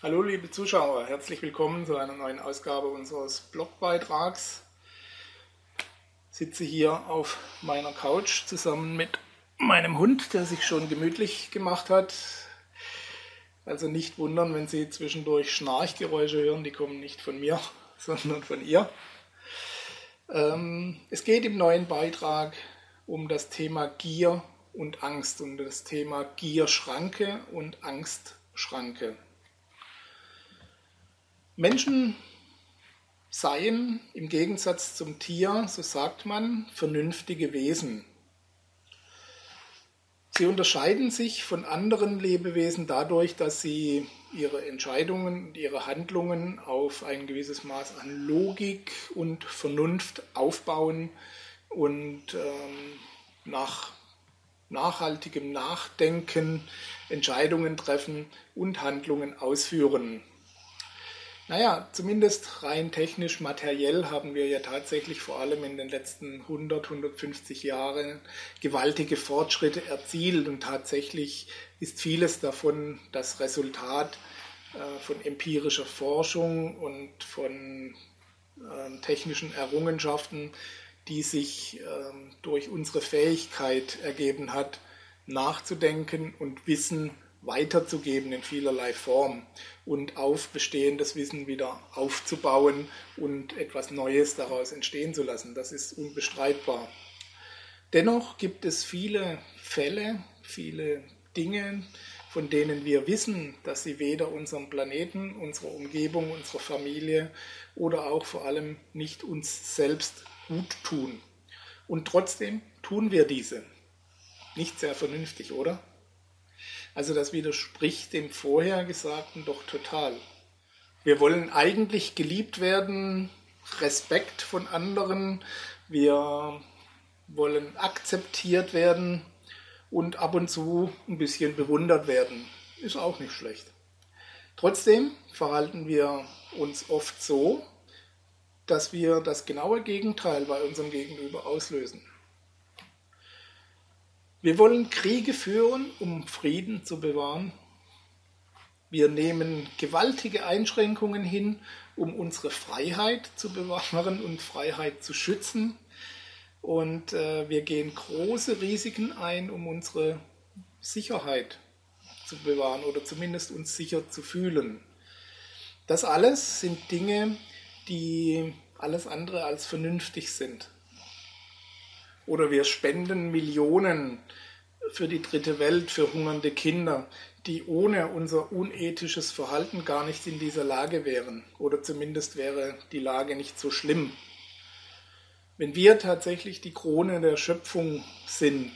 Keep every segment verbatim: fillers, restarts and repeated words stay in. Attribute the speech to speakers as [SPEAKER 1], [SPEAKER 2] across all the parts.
[SPEAKER 1] Hallo liebe Zuschauer, herzlich willkommen zu einer neuen Ausgabe unseres Blogbeitrags. Ich sitze hier auf meiner Couch zusammen mit meinem Hund, der sich schon gemütlich gemacht hat. Also nicht wundern, wenn Sie zwischendurch Schnarchgeräusche hören, die kommen nicht von mir, sondern von ihr. Ähm, es geht im neuen Beitrag um das Thema Gier und Angst, um das Thema Gierschranke und Angstschranke. Menschen seien im Gegensatz zum Tier, so sagt man, vernünftige Wesen. Sie unterscheiden sich von anderen Lebewesen dadurch, dass sie ihre Entscheidungen und ihre Handlungen auf ein gewisses Maß an Logik und Vernunft aufbauen und ähm, nach nachhaltigem Nachdenken Entscheidungen treffen und Handlungen ausführen. Naja, zumindest rein technisch, materiell haben wir ja tatsächlich vor allem in den letzten hundert, hundertfünfzig Jahren gewaltige Fortschritte erzielt und tatsächlich ist vieles davon das Resultat äh, von empirischer Forschung und von äh, technischen Errungenschaften, die sich äh, durch unsere Fähigkeit ergeben hat, nachzudenken und Wissen weiterzugeben in vielerlei Form und auf bestehendes Wissen wieder aufzubauen und etwas Neues daraus entstehen zu lassen. Das ist unbestreitbar. Dennoch gibt es viele Fälle, viele Dinge, von denen wir wissen, dass sie weder unserem Planeten, unserer Umgebung, unserer Familie oder auch vor allem nicht uns selbst gut tun. Und trotzdem tun wir diese. Nicht sehr vernünftig, oder? Also das widerspricht dem Vorhergesagten doch total. Wir wollen eigentlich geliebt werden, Respekt von anderen, wir wollen akzeptiert werden und ab und zu ein bisschen bewundert werden. Ist auch nicht schlecht. Trotzdem verhalten wir uns oft so, dass wir das genaue Gegenteil bei unserem Gegenüber auslösen. Wir wollen Kriege führen, um Frieden zu bewahren. Wir nehmen gewaltige Einschränkungen hin, um unsere Freiheit zu bewahren und Freiheit zu schützen. Und äh, wir gehen große Risiken ein, um unsere Sicherheit zu bewahren oder zumindest uns sicher zu fühlen. Das alles sind Dinge, die alles andere als vernünftig sind. Oder wir spenden Millionen für die dritte Welt, für hungernde Kinder, die ohne unser unethisches Verhalten gar nicht in dieser Lage wären. Oder zumindest wäre die Lage nicht so schlimm. Wenn wir tatsächlich die Krone der Schöpfung sind,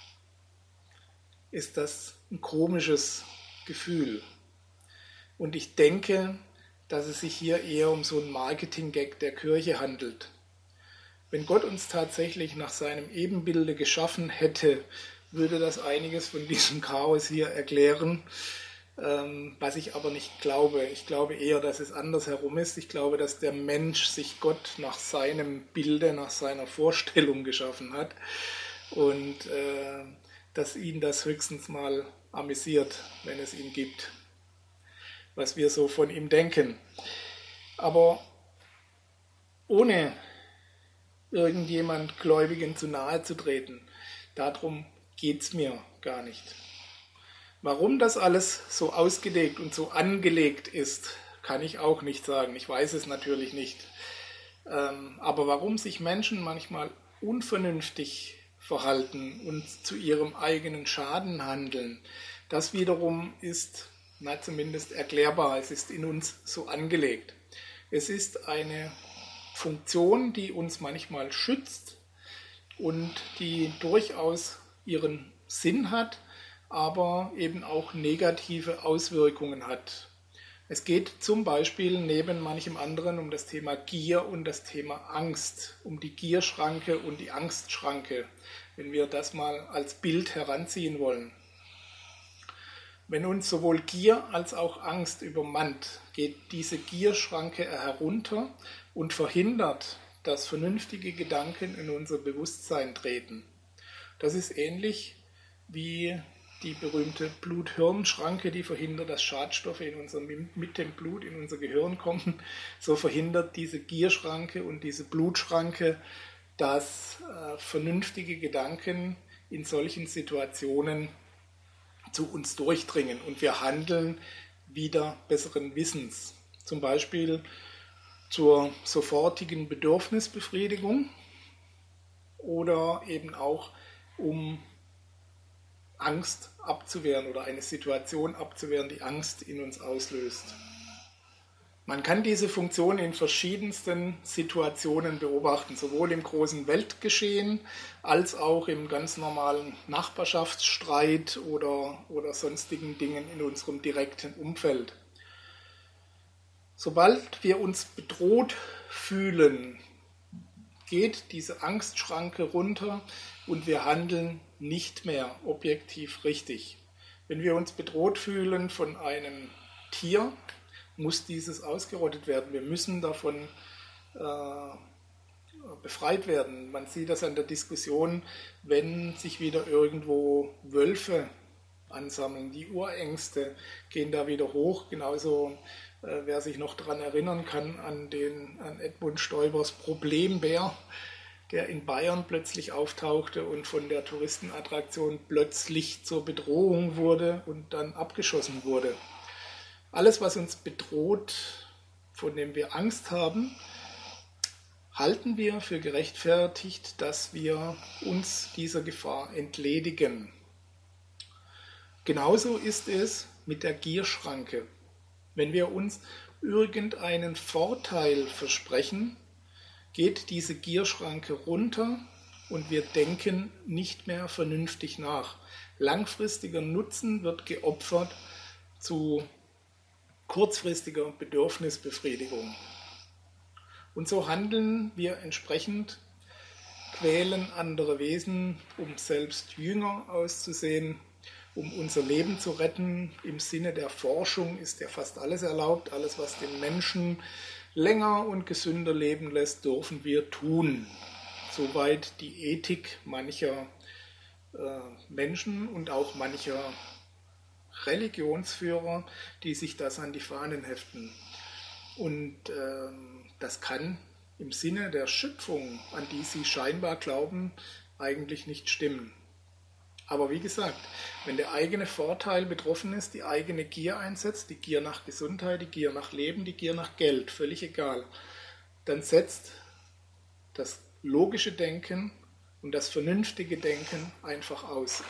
[SPEAKER 1] ist das ein komisches Gefühl. Und ich denke, dass es sich hier eher um so einen Marketing-Gag der Kirche handelt. Wenn Gott uns tatsächlich nach seinem Ebenbilde geschaffen hätte, würde das einiges von diesem Chaos hier erklären, ähm, was ich aber nicht glaube. Ich glaube eher, dass es andersherum ist. Ich glaube, dass der Mensch sich Gott nach seinem Bilde, nach seiner Vorstellung geschaffen hat und äh, dass ihn das höchstens mal amüsiert, wenn es ihn gibt, was wir so von ihm denken. Aber ohne irgendjemand Gläubigen zu nahe zu treten. Darum geht es mir gar nicht. Warum das alles so ausgelegt und so angelegt ist, kann ich auch nicht sagen. Ich weiß es natürlich nicht. Ähm, aber warum sich Menschen manchmal unvernünftig verhalten und zu ihrem eigenen Schaden handeln, das wiederum ist, na zumindest erklärbar. Es ist in uns so angelegt. Es ist eine Funktion, die uns manchmal schützt und die durchaus ihren Sinn hat, aber eben auch negative Auswirkungen hat. Es geht zum Beispiel neben manchem anderen um das Thema Gier und das Thema Angst, um die Gierschranke und die Angstschranke, wenn wir das mal als Bild heranziehen wollen. Wenn uns sowohl Gier als auch Angst übermannt, geht diese Gierschranke herunter und verhindert, dass vernünftige Gedanken in unser Bewusstsein treten. Das ist ähnlich wie die berühmte Blut-Hirn-Schranke, die verhindert, dass Schadstoffe in unser, mit dem Blut in unser Gehirn kommen. So verhindert diese Gierschranke und diese Blutschranke, dass äh, vernünftige Gedanken in solchen Situationen zu uns durchdringen und wir handeln wieder besseren Wissens. Zum Beispiel zur sofortigen Bedürfnisbefriedigung oder eben auch um Angst abzuwehren oder eine Situation abzuwehren, die Angst in uns auslöst. Man kann diese Funktion in verschiedensten Situationen beobachten, sowohl im großen Weltgeschehen als auch im ganz normalen Nachbarschaftsstreit oder, oder sonstigen Dingen in unserem direkten Umfeld. Sobald wir uns bedroht fühlen, geht diese Angstschranke runter und wir handeln nicht mehr objektiv richtig. Wenn wir uns bedroht fühlen von einem Tier, muss dieses ausgerottet werden. Wir müssen davon äh, befreit werden. Man sieht das an der Diskussion, wenn sich wieder irgendwo Wölfe ansammeln. Die Urängste gehen da wieder hoch. Genauso, äh, wer sich noch daran erinnern kann, an, den, an Edmund Stoibers Problembär, der in Bayern plötzlich auftauchte und von der Touristenattraktion plötzlich zur Bedrohung wurde und dann abgeschossen wurde. Alles, was uns bedroht, von dem wir Angst haben, halten wir für gerechtfertigt, dass wir uns dieser Gefahr entledigen. Genauso ist es mit der Gierschranke. Wenn wir uns irgendeinen Vorteil versprechen, geht diese Gierschranke runter und wir denken nicht mehr vernünftig nach. Langfristiger Nutzen wird geopfert zu kurzfristiger Bedürfnisbefriedigung. Und so handeln wir entsprechend, quälen andere Wesen, um selbst jünger auszusehen, um unser Leben zu retten. Im Sinne der Forschung ist ja fast alles erlaubt. Alles, was den Menschen länger und gesünder leben lässt, dürfen wir tun. Soweit die Ethik mancher äh, Menschen und auch mancher Religionsführer, die sich das an die Fahnen heften. Und äh, das kann im Sinne der Schöpfung, an die sie scheinbar glauben, eigentlich nicht stimmen. Aber wie gesagt, wenn der eigene Vorteil betroffen ist, die eigene Gier einsetzt, die Gier nach Gesundheit, die Gier nach Leben, die Gier nach Geld, völlig egal, dann setzt das logische Denken und das vernünftige Denken einfach aus.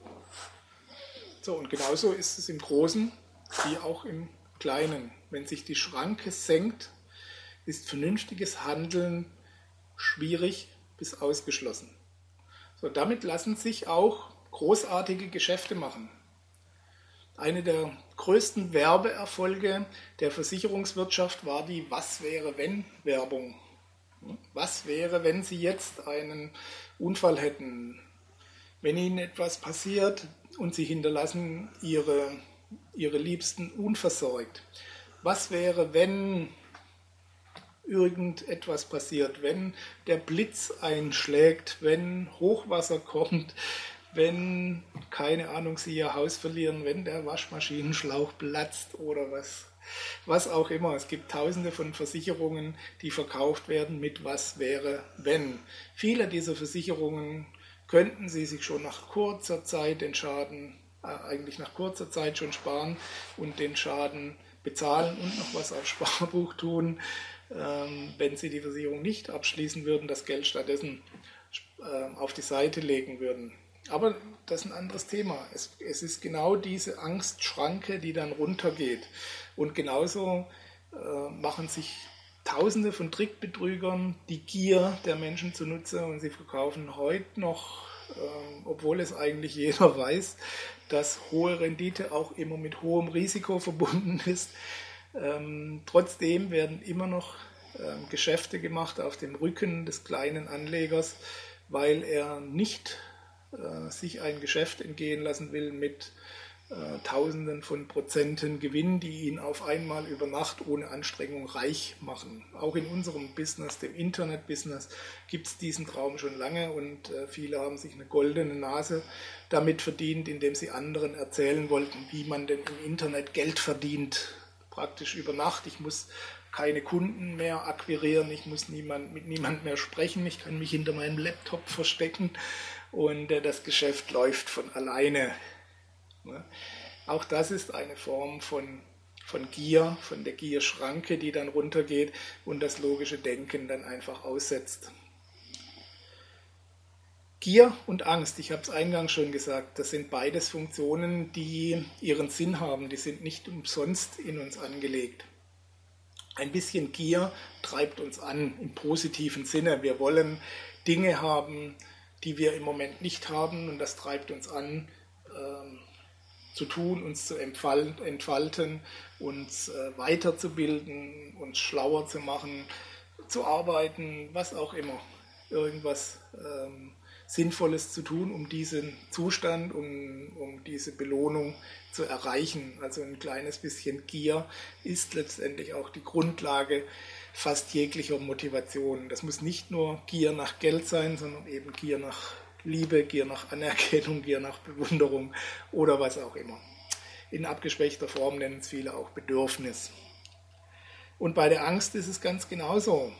[SPEAKER 1] So, und genauso ist es im Großen wie auch im Kleinen. Wenn sich die Schranke senkt, ist vernünftiges Handeln schwierig bis ausgeschlossen. So, damit lassen sich auch großartige Geschäfte machen. Eine der größten Werbeerfolge der Versicherungswirtschaft war die Was-wäre-wenn-Werbung. Was wäre, wenn Sie jetzt einen Unfall hätten? Wenn Ihnen etwas passiert und Sie hinterlassen Ihre, Ihre Liebsten unversorgt. Was wäre, wenn irgendetwas passiert, wenn der Blitz einschlägt, wenn Hochwasser kommt, wenn, keine Ahnung, Sie Ihr Haus verlieren, wenn der Waschmaschinenschlauch platzt oder was, was auch immer. Es gibt tausende von Versicherungen, die verkauft werden mit Was wäre, wenn. Viele dieser Versicherungen könnten Sie sich schon nach kurzer Zeit den Schaden, äh, eigentlich nach kurzer Zeit schon sparen und den Schaden bezahlen und noch was aufs Sparbuch tun, ähm, wenn Sie die Versicherung nicht abschließen würden, das Geld stattdessen äh, auf die Seite legen würden. Aber das ist ein anderes Thema. Es, es ist genau diese Angstschranke, die dann runtergeht. Und genauso äh, machen sich Tausende von Trickbetrügern die Gier der Menschen zunutze und sie verkaufen heute noch, äh, obwohl es eigentlich jeder weiß, dass hohe Rendite auch immer mit hohem Risiko verbunden ist. Ähm, trotzdem werden immer noch äh, Geschäfte gemacht auf dem Rücken des kleinen Anlegers, weil er nicht sich ein Geschäft entgehen lassen will mit äh, Tausenden von Prozenten Gewinn, die ihn auf einmal über Nacht ohne Anstrengung reich machen. Auch in unserem Business, dem Internet-Business, gibt es diesen Traum schon lange und äh, viele haben sich eine goldene Nase damit verdient, indem sie anderen erzählen wollten, wie man denn im Internet Geld verdient, praktisch über Nacht. Ich muss keine Kunden mehr akquirieren, ich muss niemand, mit niemandem mehr sprechen, ich kann mich hinter meinem Laptop verstecken und äh, das Geschäft läuft von alleine. Ja. Auch das ist eine Form von, von Gier, von der Gierschranke, die dann runtergeht und das logische Denken dann einfach aussetzt. Gier und Angst, ich habe es eingangs schon gesagt, das sind beides Funktionen, die ihren Sinn haben, die sind nicht umsonst in uns angelegt. Ein bisschen Gier treibt uns an im positiven Sinne. Wir wollen Dinge haben, die wir im Moment nicht haben und das treibt uns an, ähm, zu tun, uns zu entfalten, uns äh, weiterzubilden, uns schlauer zu machen, zu arbeiten, was auch immer. Irgendwas ähm, Sinnvolles zu tun, um diesen Zustand, um, um diese Belohnung zu erreichen. Also ein kleines bisschen Gier ist letztendlich auch die Grundlage fast jeglicher Motivation. Das muss nicht nur Gier nach Geld sein, sondern eben Gier nach Liebe, Gier nach Anerkennung, Gier nach Bewunderung oder was auch immer. In abgeschwächter Form nennen es viele auch Bedürfnis. Und bei der Angst ist es ganz genauso.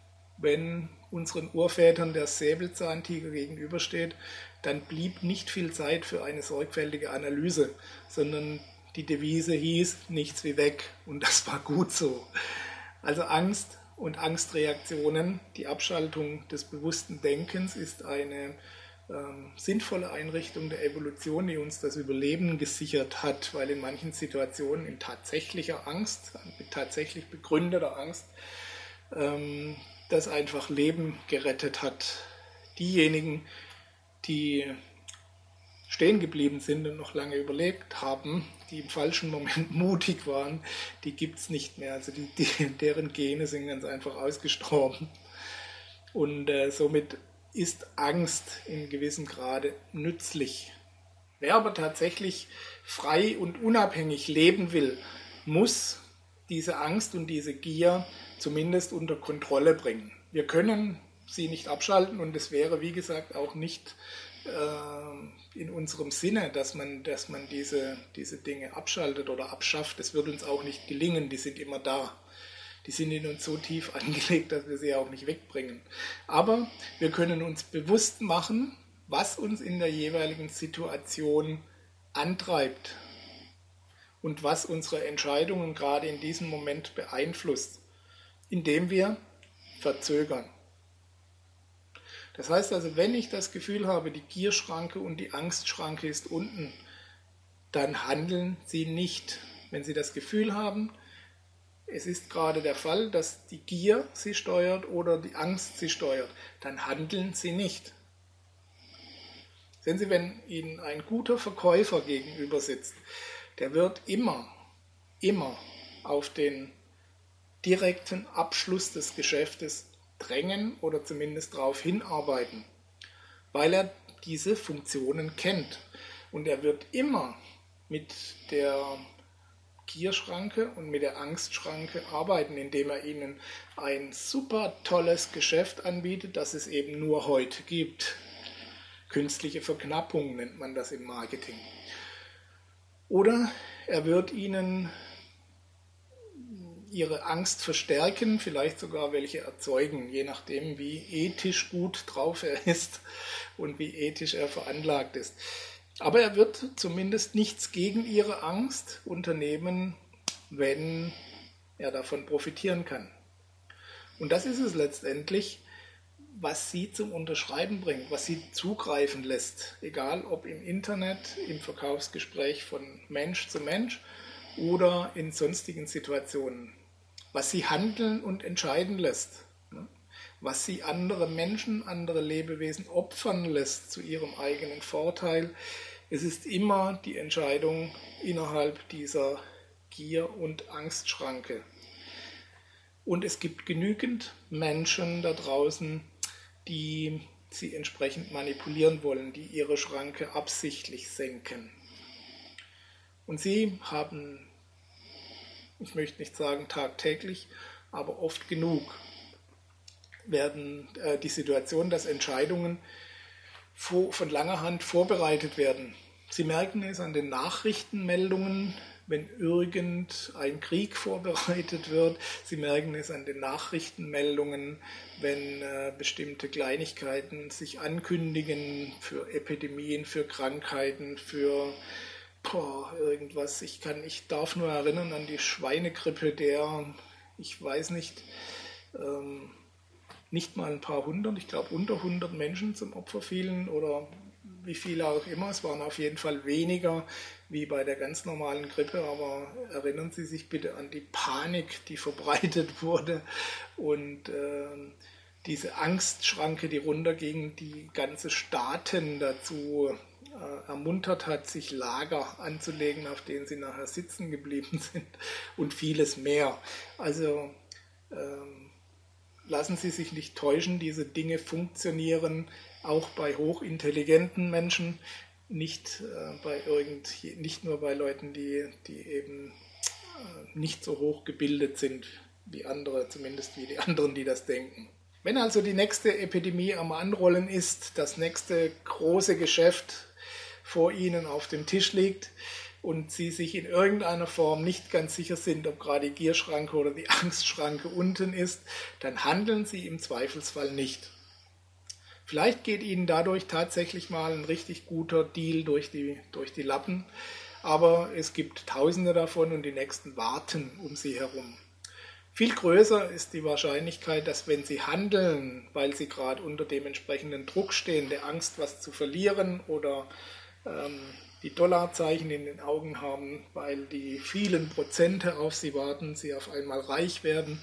[SPEAKER 1] Wenn unseren Urvätern der Säbelzahntiger gegenübersteht, dann blieb nicht viel Zeit für eine sorgfältige Analyse, sondern die Devise hieß, nichts wie weg. Und das war gut so. Also Angst und Angstreaktionen, die Abschaltung des bewussten Denkens ist eine ähm, sinnvolle Einrichtung der Evolution, die uns das Überleben gesichert hat, weil in manchen Situationen in tatsächlicher Angst, mit tatsächlich begründeter Angst, ähm, das einfach Leben gerettet hat. Diejenigen, die stehen geblieben sind und noch lange überlebt haben, die im falschen Moment mutig waren, die gibt es nicht mehr. Also die, die, deren Gene sind ganz einfach ausgestorben. Und äh, somit ist Angst in gewissem Grade nützlich. Wer aber tatsächlich frei und unabhängig leben will, muss diese Angst und diese Gier zumindest unter Kontrolle bringen. Wir können sie nicht abschalten und es wäre, wie gesagt, auch nicht äh, in unserem Sinne, dass man, dass man diese, diese Dinge abschaltet oder abschafft. Das wird uns auch nicht gelingen, die sind immer da. Die sind in uns so tief angelegt, dass wir sie auch nicht wegbringen. Aber wir können uns bewusst machen, was uns in der jeweiligen Situation antreibt und was unsere Entscheidungen gerade in diesem Moment beeinflusst, indem wir verzögern. Das heißt also, wenn ich das Gefühl habe, die Gierschranke und die Angstschranke ist unten, dann handeln Sie nicht. Wenn Sie das Gefühl haben, es ist gerade der Fall, dass die Gier Sie steuert oder die Angst Sie steuert, dann handeln Sie nicht. Sehen Sie, wenn Ihnen ein guter Verkäufer gegenüber sitzt, der wird immer, immer auf den direkten Abschluss des Geschäftes drängen oder zumindest darauf hinarbeiten, weil er diese Funktionen kennt. Und er wird immer mit der Gierschranke und mit der Angstschranke arbeiten, indem er ihnen ein super tolles Geschäft anbietet, das es eben nur heute gibt. Künstliche Verknappung nennt man das im Marketing. Oder er wird ihnen ihre Angst verstärken, vielleicht sogar welche erzeugen, je nachdem, wie ethisch gut drauf er ist und wie ethisch er veranlagt ist. Aber er wird zumindest nichts gegen ihre Angst unternehmen, wenn er davon profitieren kann. Und das ist es letztendlich, was sie zum Unterschreiben bringt, was sie zugreifen lässt, egal ob im Internet, im Verkaufsgespräch von Mensch zu Mensch oder in sonstigen Situationen, was sie handeln und entscheiden lässt, was sie andere Menschen, andere Lebewesen opfern lässt zu ihrem eigenen Vorteil. Es ist immer die Entscheidung innerhalb dieser Gier- und Angstschranke. Und es gibt genügend Menschen da draußen, die sie entsprechend manipulieren wollen, die ihre Schranke absichtlich senken. Und Sie haben, ich möchte nicht sagen tagtäglich, aber oft genug werden äh, die Situation, dass Entscheidungen vor, von langer Hand vorbereitet werden. Sie merken es an den Nachrichtenmeldungen, wenn irgendein Krieg vorbereitet wird. Sie merken es an den Nachrichtenmeldungen, wenn äh, bestimmte Kleinigkeiten sich ankündigen für Epidemien, für Krankheiten, für boah, irgendwas. Ich kann, ich darf nur erinnern an die Schweinegrippe, der, ich weiß nicht, ähm, nicht mal ein paar hundert, ich glaube unter hundert Menschen zum Opfer fielen oder wie viele auch immer. Es waren auf jeden Fall weniger wie bei der ganz normalen Grippe, aber erinnern Sie sich bitte an die Panik, die verbreitet wurde und äh, diese Angstschranke, die runterging, die ganze Staaten dazu äh, ermuntert hat, sich Lager anzulegen, auf denen sie nachher sitzen geblieben sind und vieles mehr. Also ähm, lassen Sie sich nicht täuschen, diese Dinge funktionieren auch bei hochintelligenten Menschen, nicht, äh, bei irgend, nicht nur bei Leuten, die, die eben äh, nicht so hoch gebildet sind wie andere, zumindest wie die anderen, die das denken. Wenn also die nächste Epidemie am Anrollen ist, das nächste große Geschäft vor Ihnen auf dem Tisch liegt und Sie sich in irgendeiner Form nicht ganz sicher sind, ob gerade die Gierschranke oder die Angstschranke unten ist, dann handeln Sie im Zweifelsfall nicht. Vielleicht geht Ihnen dadurch tatsächlich mal ein richtig guter Deal durch die, durch die Lappen, aber es gibt Tausende davon und die nächsten warten um Sie herum. Viel größer ist die Wahrscheinlichkeit, dass wenn Sie handeln, weil Sie gerade unter dem entsprechenden Druck stehen, der Angst, was zu verlieren oder ähm, die Dollarzeichen in den Augen haben, weil die vielen Prozente auf Sie warten, Sie auf einmal reich werden,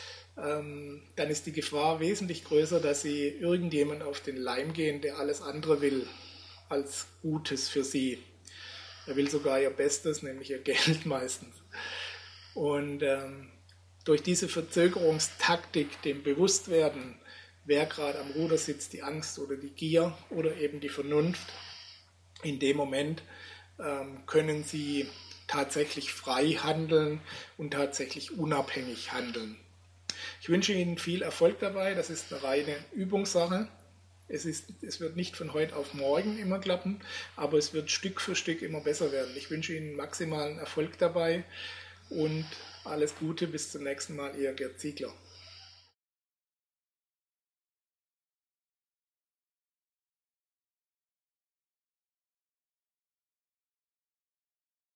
[SPEAKER 1] ähm, dann ist die Gefahr wesentlich größer, dass Sie irgendjemand auf den Leim gehen, der alles andere will als Gutes für Sie. Er will sogar Ihr Bestes, nämlich Ihr Geld meistens. Und ähm, durch diese Verzögerungstaktik, dem Bewusstwerden, wer gerade am Ruder sitzt, die Angst oder die Gier oder eben die Vernunft, in dem Moment ähm, können Sie tatsächlich frei handeln und tatsächlich unabhängig handeln. Ich wünsche Ihnen viel Erfolg dabei. Das ist eine reine Übungssache. Es, ist, es wird nicht von heute auf morgen immer klappen, aber es wird Stück für Stück immer besser werden. Ich wünsche Ihnen maximalen Erfolg dabei und alles Gute. Bis zum nächsten Mal. Ihr Gerd Ziegler.